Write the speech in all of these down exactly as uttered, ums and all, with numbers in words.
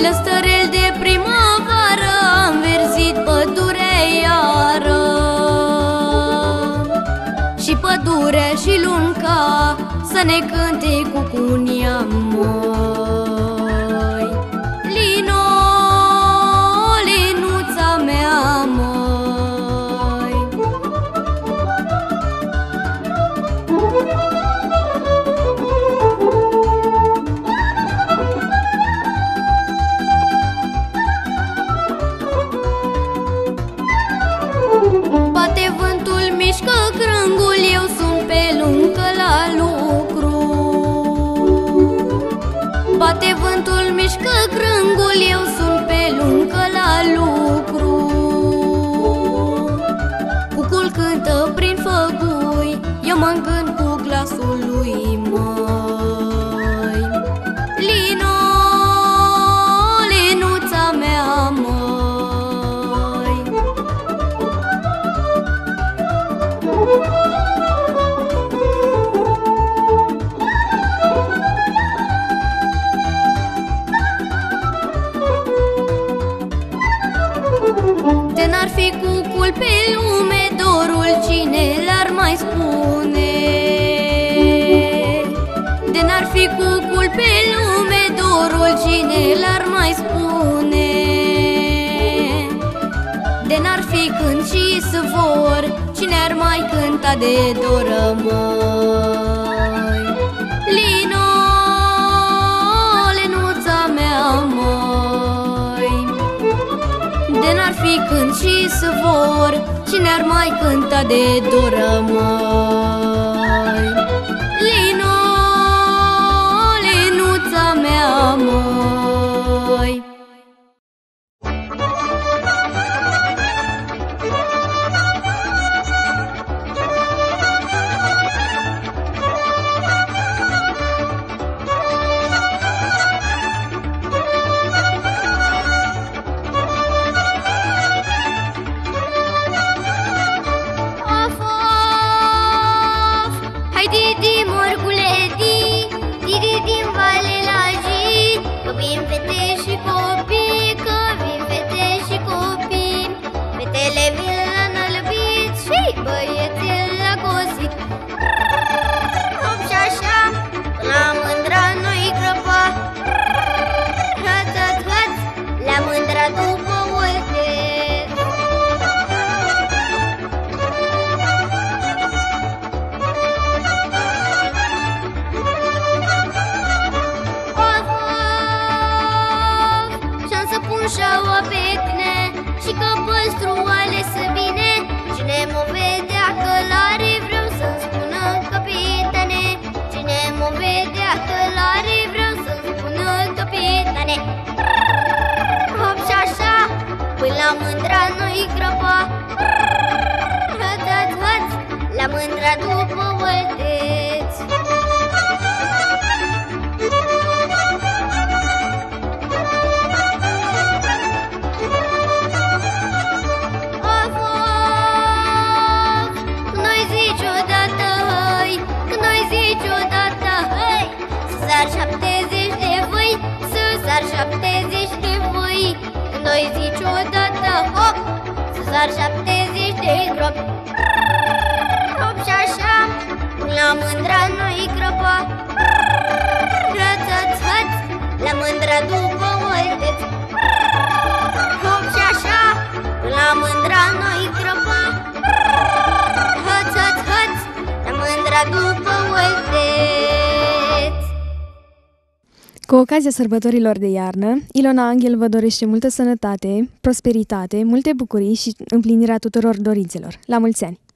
Lăstărel de primăvară, am verzit pădurea iară. Și pădurea și lunca să ne cânte cucunia, măi. Lino, Linuța mea, măi. Bate vântul, mișcă crângul, eu sunt pe luncă la lucru. Bate vântul, mișcă crângul, eu sunt pe luncă la lucru. Cucul cântă prin făgui, eu mă încânt cu glasul lui, măi. Lino, Linuța mea, măi. De n-ar fi cucul pe lume, dorul cine l-ar mai spune? De n-ar fi cucul pe lume, dorul cine l-ar mai spune? De n-ar fi cânt și săvor, cine ar mai cânta de doră, măi? Lino, Linuța mea, măi. De n-ar fi cânt și săvor, cine ar mai cânta de doră, măi? Lino, Linuța mea, măi. La mândra după vălteți. Of, of, când noi zici odată hăi, când noi zici odată hăi, să sar șaptezeci de voi, să sar șaptezeci de voi. Când noi zici odată hop, să sar șaptezeci de gropi. Și așa, la mândra noi crăpa, rățățăț, la mândra după vălteți. Hop și așa, la mândra noi crăpa, hățățăț, la mândra după vălteți. Cu ocazia sărbătorilor de iarnă, Ilona Anghel vă dorește multă sănătate, prosperitate, multe bucurii și împlinirea tuturor dorințelor. La mulți ani!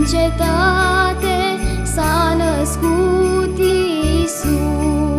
cetate s-a născut Iisus.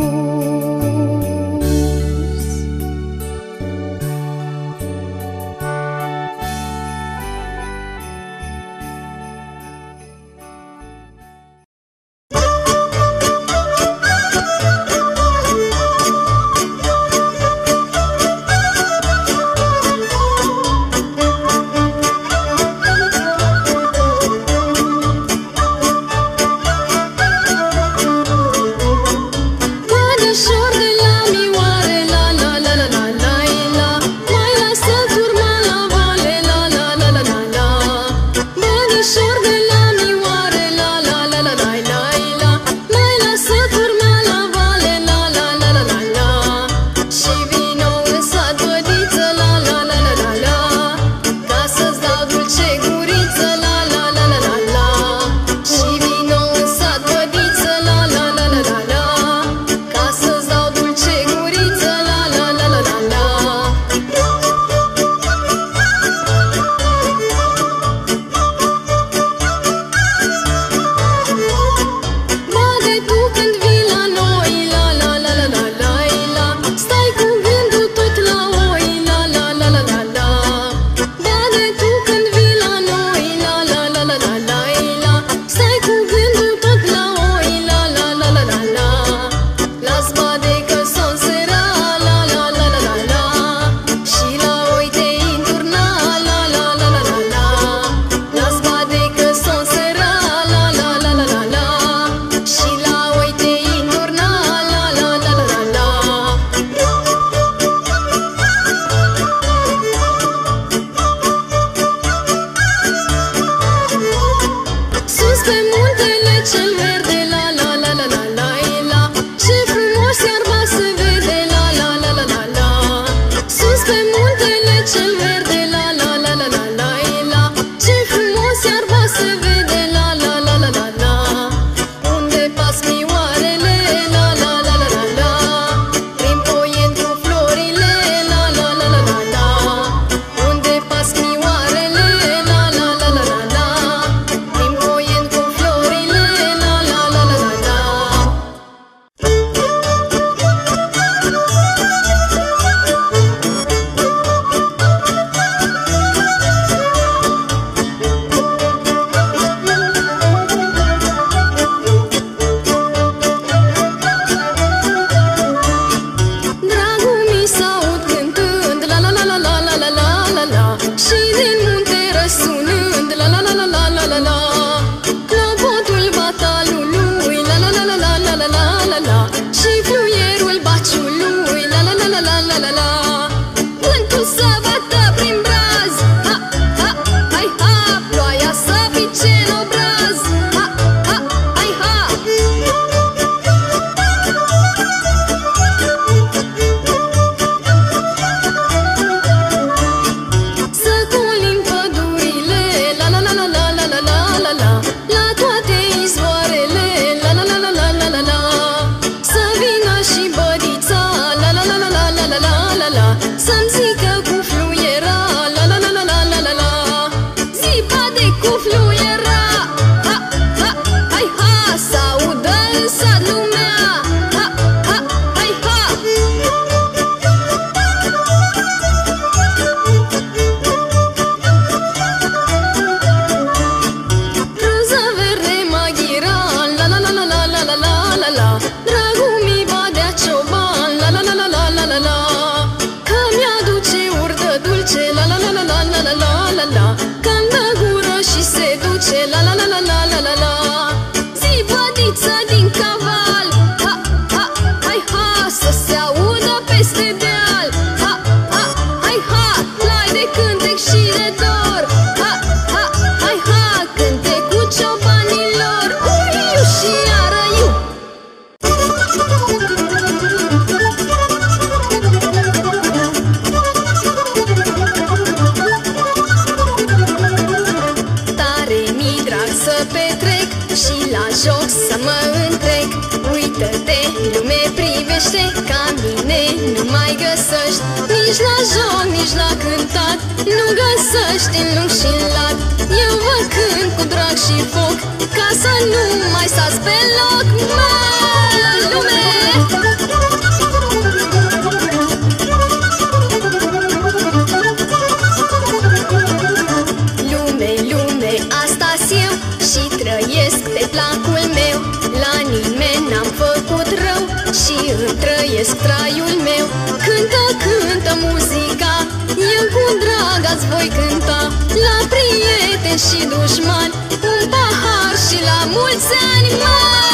Nici la joc, nici la cântat nu găsești în lung și în lat. Eu vă cânt cu drag și și foc, ca să nu mai stați pe loc, mă, lume! Lume, lume, asta-s eu și trăiesc pe placul meu. La nimeni n-am făcut rău și îmi trăiesc traiul meu. Cântă, cântă muzica, eu cu drag ați voi cânta. La prieteni și dușmani, un pahar și la mulți ani, mă!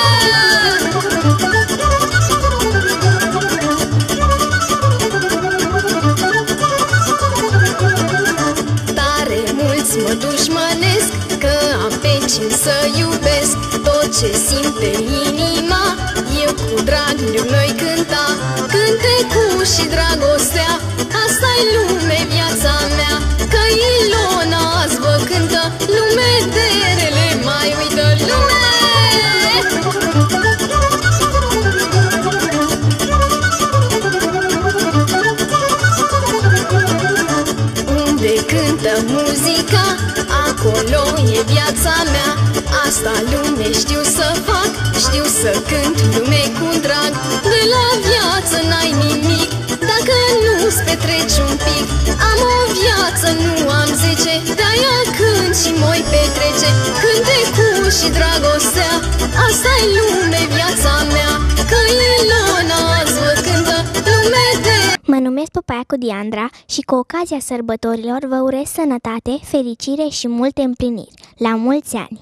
Tare mulți mă dușmănesc, că am pe cine să iubesc. Tot ce simt pe inima, eu cu drag le-i cânta. Cântecul și dragostea, asta-i lume, viața mea. Că Ilona azi vă cântă, lume de rele mai uită, lume! Unde cântă muzica, acolo e viața mea. Asta lume știu să fac, știu să cânt lume cu drag. De la viață n-ai nimic, dacă nu-ți petreci un pic. Am o viață, nu am zece, de-aia cânt și moi petrece. Cântecul și dragostea, asta-i lume, viața mea. Că Ilona azi vă cântă, lume de... Mă numesc Popaiacu Diandra și cu ocazia sărbătorilor vă urez sănătate, fericire și multe împliniri. La mulți ani!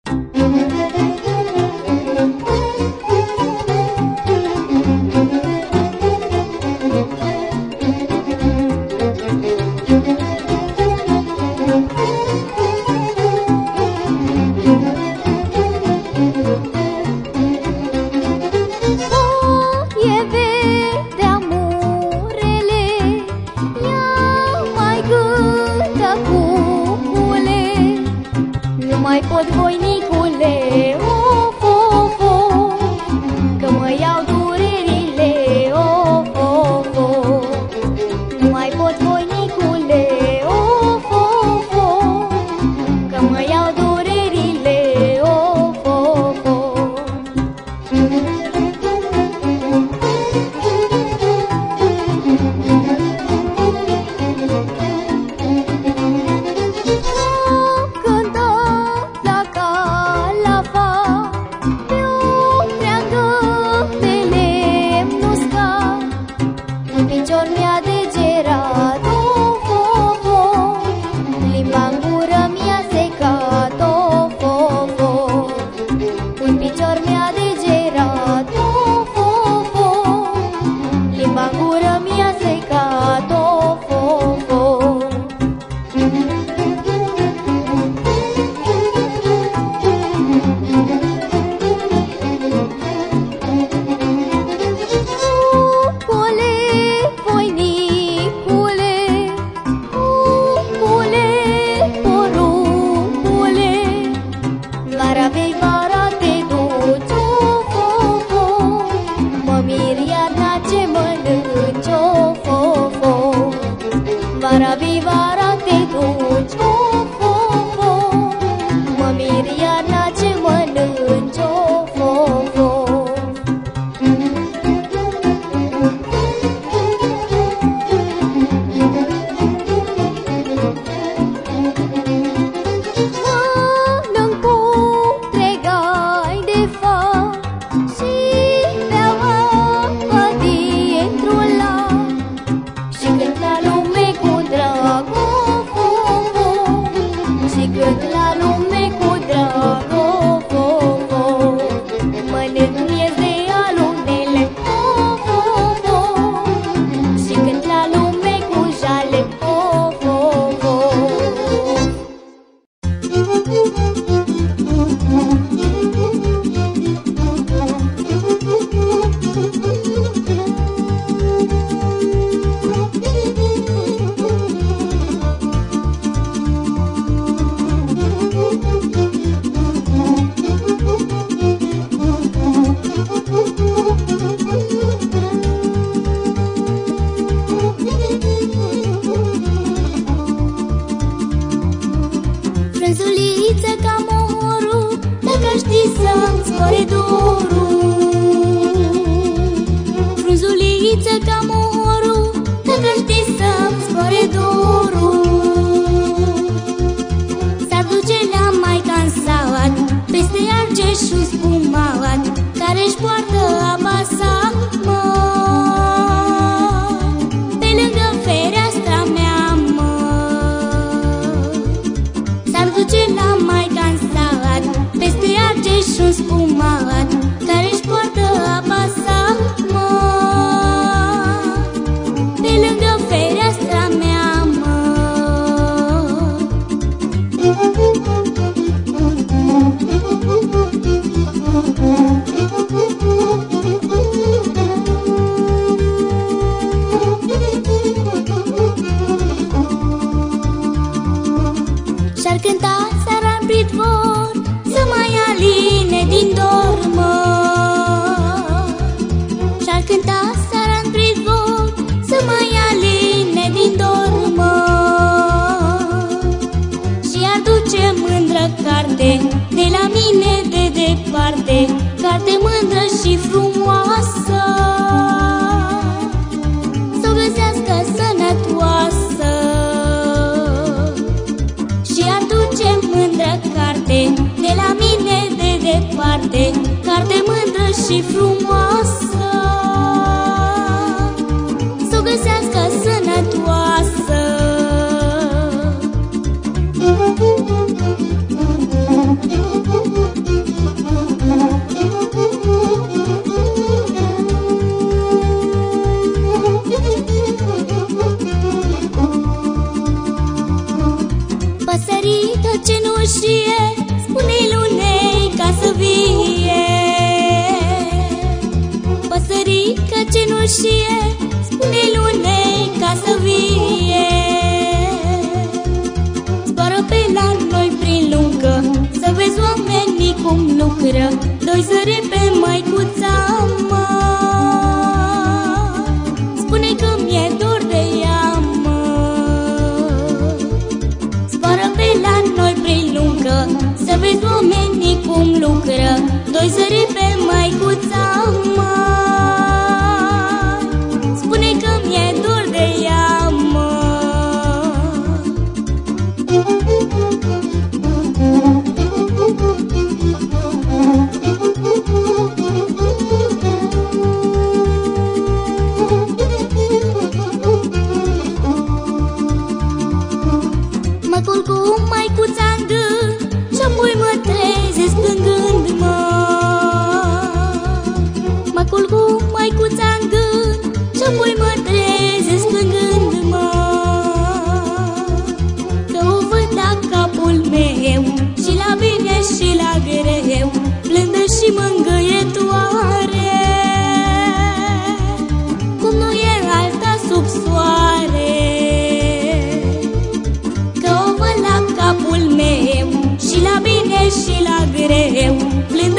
Mai pot, voinicule, of, of, of, că mă iau durerile, of, of, of. Nu mai pot, voinicule, of, of, of, că mă iau durerile, of, of, of. Frunzuliță ca mor știi să-mi zboare dorul. Frunzuliță ca morul, dacă știi să-mi zboare dorul. S-ar duce la maica în sat, peste Argeșul spumat, care-și poartă apa sa, mă, pe lângă fereastra mea, mă. S-ar duce la maica în sat, peste Argeșul spumat, care-și poartă apa sa, mă, pe lângă fereastra mea, mă. Și-ar cânta seara în pridvor, să mai aline din dor, mă. Și-ar cânta seara în pridvor, să mai aline din dor, mă. Și-ar duce mândră carte de la mine de departe, carte mândră și frumoasă, s-o găsească sănătoasă. Și-ar duce mândră carte de la mine de departe, carte mândră și frumoasă, s-o găsească sănătoasă. Păsărică cenușie, spune-i lunei ca să vie. Păsărică cenușie, spune-i lunei ca să vie. Zboară pe la noi prin luncă, să vezi oamenii cum lucră, doi zări pe măicuța, mă. Spune că mi-e dor de ea, mă. Zboară pe la noi prin luncă, să vezi oamenii cum lucră, doi zări pe măicuța, mă. Spune că mi-e dor de ea, mă. Mă culc cu maicuța în gând și-apoi mă trezesc plângând, mă. Mă culc cu maicuța în gând și-apoi mă trezesc plângând, mă. Că o văd la capul meu, și la bine și la greu, blândă și mângâietoare, cum nu e alta sub soare. Că o văd la capul meu, și la bine și la greu, blândă